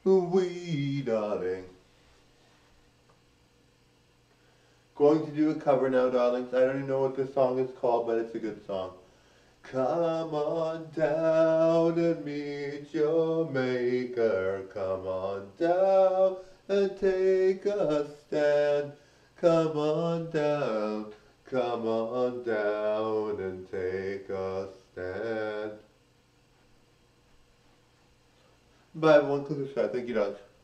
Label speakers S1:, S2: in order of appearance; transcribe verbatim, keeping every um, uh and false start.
S1: wee darling. Going to do a cover now, darlings. I don't even know what this song is called, but it's a good song. Come on down and meet your maker. Come on down and take a stand. Come on down, come on down and take a stand. Bye everyone, click subscribe. Thank you, dogs.